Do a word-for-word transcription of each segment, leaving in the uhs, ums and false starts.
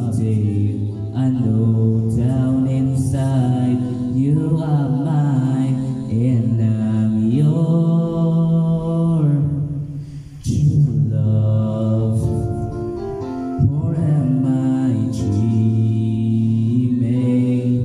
someday I know down inside you are mine and I'm your true love. Or am I dreaming?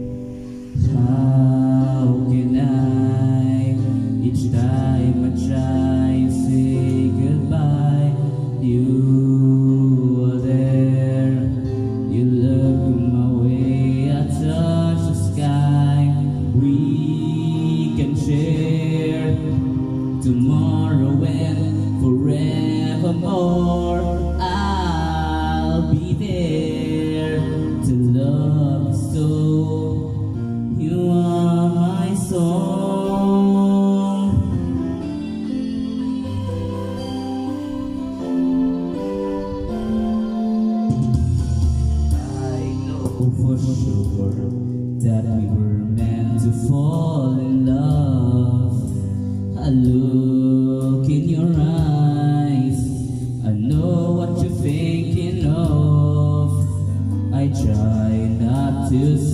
How can I, each time I try to say goodbye, you are there. You look my way, I touch the sky. We can share tomorrow and forevermore. I'll be there to love you so. You are my song. I know for sure that we were meant to fall in love. I look in your eyes, I know what you're thinking of. I try not to